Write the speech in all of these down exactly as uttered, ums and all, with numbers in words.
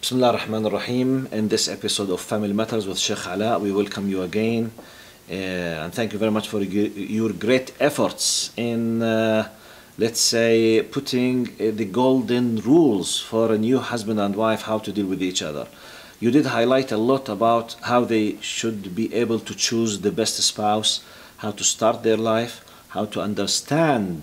Bismillah ar-Rahman ar-Rahim. In this episode of Family Matters with Sheikh Ala, we welcome you again. Uh, and thank you very much for your great efforts in, uh, let's say, putting uh, the golden rules for a new husband and wife, how to deal with each other. You did highlight a lot about how they should be able to choose the best spouse, how to start their life, how to understand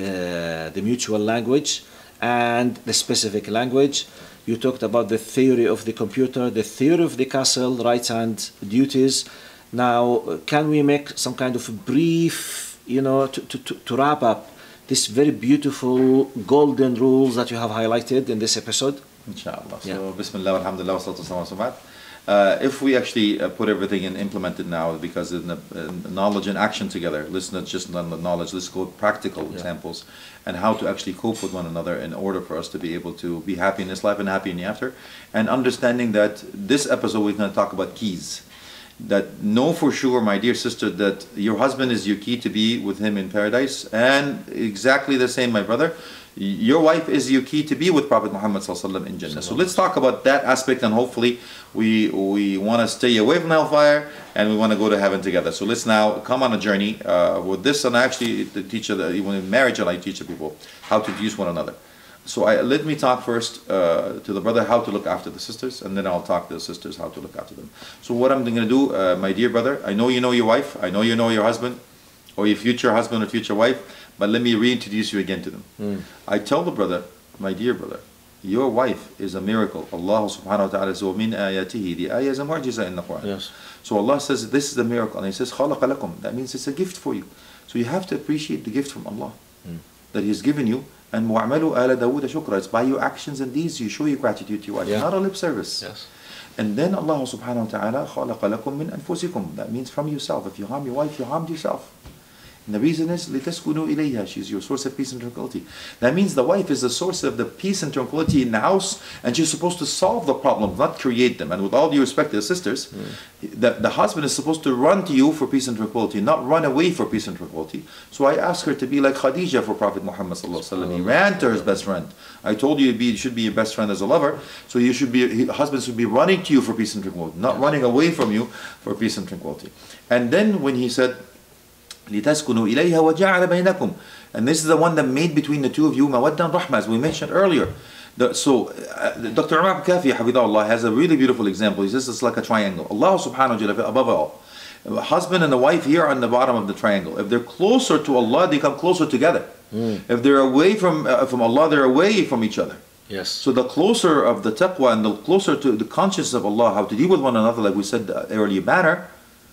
uh, the mutual language and the specific language. You talked about the theory of the computer, the theory of the castle, rights and duties. Now, can we make some kind of a brief, you know, to, to, to wrap up this very beautiful golden rules that you have highlighted in this episode? Inshallah. Yeah. So, Bismillah, alhamdulillah, wa salatu wassalamu ala rasulillah. Uh, if we actually uh, put everything and implement it now, because in the, in knowledge and action together, let's not just learn the knowledge, let's go practical yeah. examples and how to actually cope with one another in order for us to be able to be happy in this life and happy in the after. And understanding that this episode we're going to talk about keys. That know for sure, my dear sister, that your husband is your key to be with him in paradise, and exactly the same, my brother, your wife is your key to be with Prophet Muhammad sallallahu alaihi wasallam in Jannah. So let's talk about that aspect, and hopefully we we want to stay away from hellfire and we want to go to heaven together. So let's now come on a journey uh, with this, and I actually teach that even in marriage, I teach people how to use one another. So I, let me talk first uh, to the brother how to look after the sisters, and then I'll talk to the sisters how to look after them. So what I'm going to do, uh, my dear brother, I know you know your wife, I know you know your husband, or your future husband or future wife, but let me reintroduce you again to them. Mm. I tell the brother, my dear brother, your wife is a miracle. Allah subhanahu wa ta'ala says, وَمِنْ آيَاتِهِ The ayah is a mu'jiza in the Quran. Yes. So Allah says, this is a miracle, and He says, خَلَقَ لَكُمْ That means it's a gift for you. So you have to appreciate the gift from Allah mm. that He has given you. And وَعْمَلُوا آلَ دَاوُودَ شُكْرًا It's by your actions and deeds you show your gratitude to your wife, yeah. not a lip service. Yes. And then Allah subhanahu wa ta'ala خَلَقَ لَكُم مِّنْ أَنفُسِكُم That means from yourself. If you harm your wife, you harmed yourself. And the reason is لِتَسْكُنُوا إِلَيْهَا She's your source of peace and tranquility. That means the wife is the source of the peace and tranquility in the house, and she's supposed to solve the problems, not create them. And with all due respect to the sisters, mm. the, the husband is supposed to run to you for peace and tranquility, not run away for peace and tranquility. So I asked her to be like Khadija for Prophet Muhammad sallallahu alaihi wasallam. He ran to his best friend. I told you you should be your best friend as a lover, so you should be, husbands should be running to you for peace and tranquility, not running away from you for peace and tranquility. And then when he said, لِتَسْكُنُوا إِلَيْهَا وَجَعَلَ بَيْنَكُمْ And this is the one that made between the two of you mawadda and rahmah, as we mentioned earlier. The, so uh, Doctor Umar Kafi Hafidahullah has a really beautiful example. He says it's like a triangle. Allah subhanahu wa ta'ala above all. A husband and a wife here on the bottom of the triangle. If they're closer to Allah, they come closer together. Mm. If they're away from uh, from Allah, they're away from each other. Yes. So the closer of the taqwa and the closer to the consciousness of Allah, how to deal with one another, like we said earlier manner,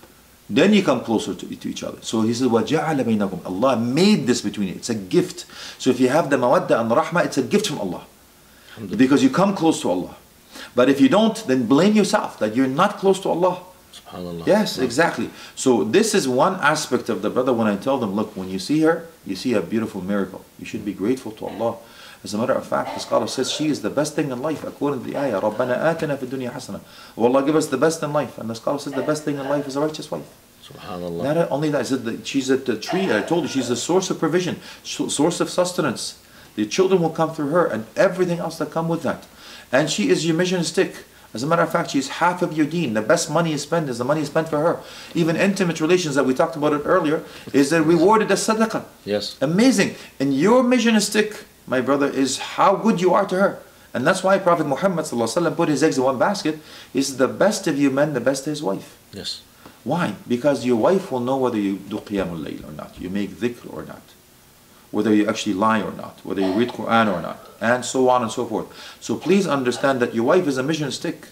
then you come closer to, to each other. So he says, وَجَعَلَ بَيْنَكُمْ Allah made this between you. It's a gift. So if you have the mawadda and the rahmah, it's a gift from Allah. Because you come close to Allah. But if you don't, then blame yourself that you're not close to Allah. SubhanAllah. Yes, exactly. So this is one aspect of the brother when I tell them, look, when you see her, you see a beautiful miracle. You should be grateful to Allah. As a matter of fact, the scholar says she is the best thing in life according to the ayah. رَبَّنَا آتِنَا فِي الدُّنْيَا حَسَنًا Oh Allah, give us the best in life. And the scholar says the best thing in life is a righteous wife. SubhanAllah. Not only that, I said that she's at the tree. I told you she's a source of provision, source of sustenance. The children will come through her and everything else that come with that. And she is your mission stick. As a matter of fact, she's half of your deen. The best money you spend is the money you spent for her. Even intimate relations that we talked about it earlier is rewarded as sadaqah. Yes. Amazing. And your mission stick, my brother, is how good you are to her. And that's why Prophet Muhammad sallallahu alaihi wasallam put his eggs in one basket. He said the best of you men, the best to his wife. Yes. Why? Because your wife will know whether you do qiyamul layl or not, you make dhikr or not, whether you actually lie or not, whether you read Quran or not, and so on and so forth. So please understand that your wife is a mission stick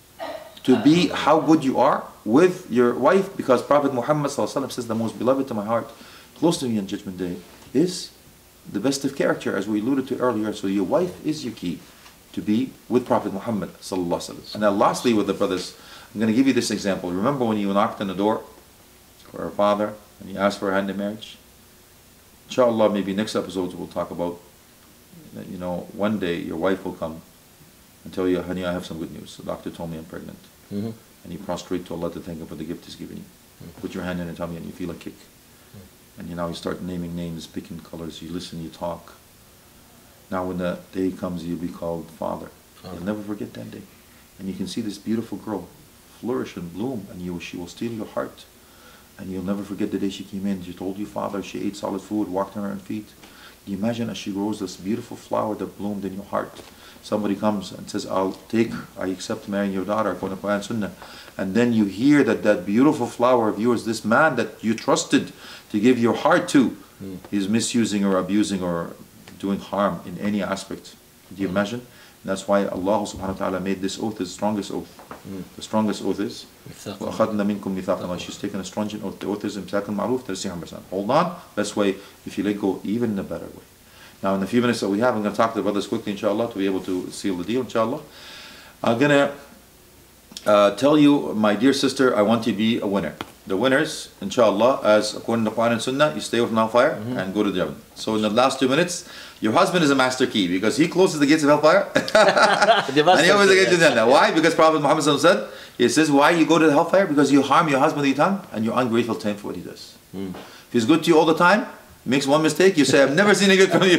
to be how good you are with your wife, because Prophet Muhammad sallallahu alaihi wasallam says the most beloved to my heart, close to me on Judgment Day, is the best of character, as we alluded to earlier. So your wife is your key to be with Prophet Muhammad sallallahu alaihi wasallam. And now lastly with the brothers, I'm going to give you this example. Remember when you knocked on the door for her father and you asked for a hand in marriage? Inshallah, maybe next episodes we'll talk about that, you know, one day your wife will come and tell you, honey, I have some good news. The doctor told me I'm pregnant. Mm-hmm. And you prostrate to Allah to thank Him for the gift He's given you. Mm-hmm. Put your hand in her tummy and you feel a kick. Mm-hmm. And you now you start naming names, picking colors, you listen, you talk. Now when the day comes, you'll be called father. Father. You'll never forget that day. and you can see this beautiful girl flourish and bloom, and you, she will steal your heart. And you'll never forget the day she came in. She told you, Father, she ate solid food, walked on her own feet. Can you imagine as she grows this beautiful flower that bloomed in your heart? Somebody comes and says, I'll take, I accept marrying your daughter according to Quran and Sunnah. And then you hear that that beautiful flower of yours, this man that you trusted to give your heart to, mm. is misusing or abusing or doing harm in any aspect. Do you mm. imagine? And that's why Allah subhanahu wa ta'ala made this oath the strongest oath. Mm. The strongest oath is وَأَخَذْنَا مِنْكُمْ مِيثَاقًا. She's taken a stringent oath. The oath is إِمْسَاكٌ مَعْرُوفٌ تَرْسِيحًا بِإِحْسَانٍ. Hold on. Best way, if you let go, even in a better way. Now in the few minutes that we have, I'm going to talk to the brothers quickly, inshallah, to be able to seal the deal, inshallah. I'm going to uh, tell you, my dear sister, I want you to be a winner. The winners, inshallah, as according to Quran and Sunnah, you stay away from hellfire mm-hmm. and go to Jannah. So in the last two minutes, your husband is a master key because he closes the gates of hellfire and he opens the gates of Jannah. Why? Because Prophet Muhammad said, he says, why you go to the hellfire? Because you harm your husband with your tongue and you're ungrateful to him for what he does. Mm. If he's good to you all the time, makes one mistake, you say, I've never seen a good from you.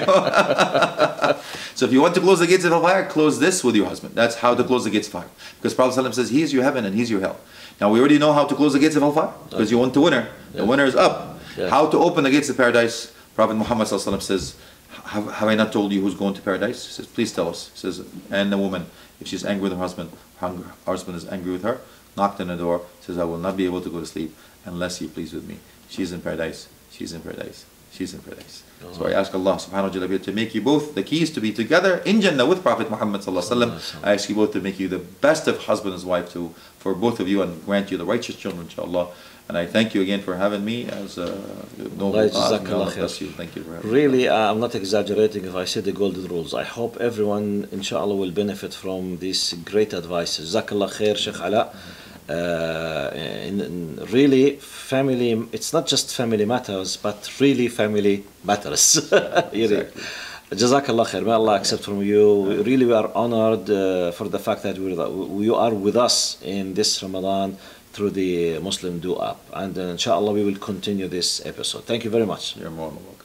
So if you want to close the gates of hellfire, close this with your husband. That's how to close the gates of fire. Because Prophet ﷺ says, he is your heaven and he's your hell. Now we already know how to close the gates of hellfire because you want the winner. The winner is up. Yeah. How to open the gates of paradise? Prophet Muhammad ﷺ says, have, have I not told you who's going to paradise? He says, please tell us. He says, and the woman, if she's angry with her husband, her husband is angry with her, knocked on the door, says, I will not be able to go to sleep unless you please with me. She's in paradise. She's in paradise. She's in paradise. Oh. So I ask Allah subhanahu wa ta'ala to make you both the keys to be together in Jannah with Prophet Muhammad sallallahu alaihi wasallam. I ask you both to make you the best of husband and wife too, for both of you, and grant you the righteous children, inshallah. And I thank you again for having me as a noble bless you. Thank you for having really, me. Uh, I'm not exaggerating if I say the golden rules. I hope everyone, inshallah, will benefit from these great advices. Jazakallah khair, Sheikh Ala. Uh, in, in really, family, it's not just family matters, but really family matters. Exactly. Jazakallah khair. May Allah accept from you. We really, we are honored uh, for the fact that we're, you are with us in this Ramadan through the Muslim Do app. And uh, inshallah, we will continue this episode. Thank you very much. You're more than welcome.